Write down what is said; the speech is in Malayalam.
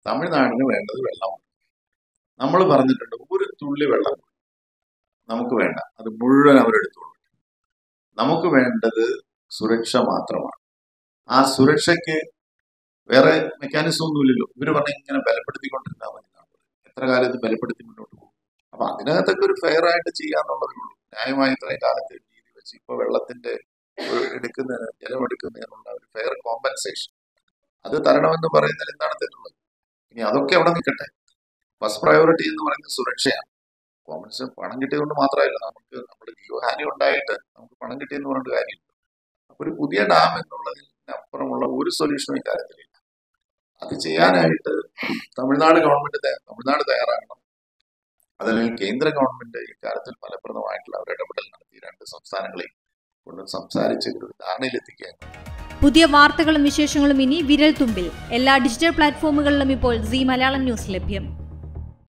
തമിഴ്നാടിന് വേണ്ടത് വെള്ളമാണ്. നമ്മൾ പറഞ്ഞിട്ടുണ്ട് ഒരു തുള്ളി വെള്ളം നമുക്ക് വേണ്ട, അത് മുഴുവൻ അവരെടുത്തോളൂ. നമുക്ക് വേണ്ടത് സുരക്ഷ മാത്രമാണ്. ആ സുരക്ഷയ്ക്ക് വേറെ മെക്കാനിസം ഒന്നുമില്ലല്ലോ. ഇവര് പറഞ്ഞ ഇങ്ങനെ ബലപ്പെടുത്തിക്കൊണ്ടിരുന്നാൽ മതി. എത്ര കാലം ഇത് ബലപ്പെടുത്തി മുന്നോട്ട് പോകും? അപ്പൊ അതിനകത്തൊക്കെ ഒരു ഫെയർ ആയിട്ട് ചെയ്യാന്നുള്ളതേ ഉള്ളൂ. ന്യായമായ ഇത്രയും കാലത്തെ രീതി വെച്ച് ഇപ്പൊ വെള്ളത്തിന്റെ എടുക്കുന്നതിന്, ജലമെടുക്കുന്നതിനുള്ള ഒരു ഫെയർ കോമ്പൻസേഷൻ അത് തരണമെന്ന് പറയുന്നതിൽ എന്താണ് തെറ്റുള്ളത്? ഇനി അതൊക്കെ അവിടെ നിൽക്കട്ടെ. ഫസ്റ്റ് പ്രയോറിറ്റി എന്ന് പറയുന്നത് സുരക്ഷയാണ്. കോമ്പൻസേഷൻ പണം കിട്ടിയതുകൊണ്ട് മാത്രമല്ല, നമുക്ക് നമ്മുടെ ജീവഹാനി ഉണ്ടായിട്ട് നമുക്ക് പണം കിട്ടിയെന്ന് പറഞ്ഞിട്ട് കാര്യമില്ല. അപ്പൊ ഒരു പുതിയ ഡാം എന്നുള്ളതിനപ്പുറമുള്ള ഒരു സൊല്യൂഷനും ഇക്കാര്യത്തിലില്ല. അത് ചെയ്യാനായിട്ട് തമിഴ്നാട് തയ്യാറാകണം. അതല്ലെങ്കിൽ കേന്ദ്ര ഗവൺമെന്റ് ഇക്കാര്യത്തിൽ ഫലപ്രദമായിട്ടുള്ള ഒരു ഇടപെടൽ നടത്തി രണ്ട് സംസ്ഥാനങ്ങളെയും കൊണ്ട് സംസാരിച്ച് ഒരു ധാരണയിലെത്തിക്കാൻ. പുതിയ വാർത്തകളും വിശേഷങ്ങളും ഇനി വിരൽ തുമ്പിൽ. എല്ലാ ഡിജിറ്റൽ പ്ലാറ്റ്ഫോമുകളിലും ഇപ്പോൾ സീ മലയാളം ന്യൂസ് ലഭ്യം.